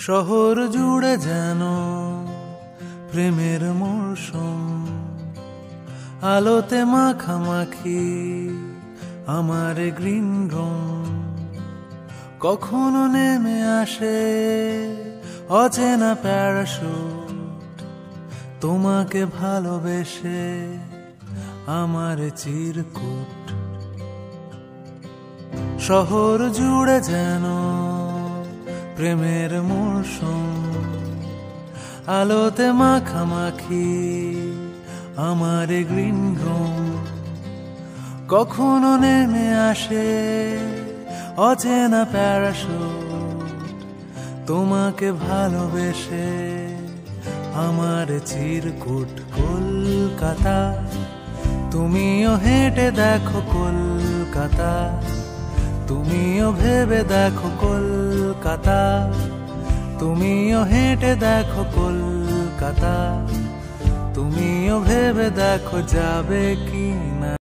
শহর জুড়ে যেন প্রেমের মৌসুম, আলোতে মাখামাখি আমার গ্রিন রুম। কখনো নেমে আসে অচেনা প্যারাশুট, তোমাকে ভালোবেসে আমার চিরকুট। শহর জুড়ে যেন প্রেমের মৌসুম, আলোতে মাখামাখি আমার গ্রিন রুম। কখনো নেমে আসে অচেনা প্যারাশুট, তোমাকে ভালোবেসে আমার চিরকুট। কলকাতা তুমিও হেঁটে দেখো কলকাতা, তুমিও ভেবে দেখো কলকাতা, তুমিও হেঁটে দেখো কলকাতা, তুমিও ভেবে দেখো যাবে কি না।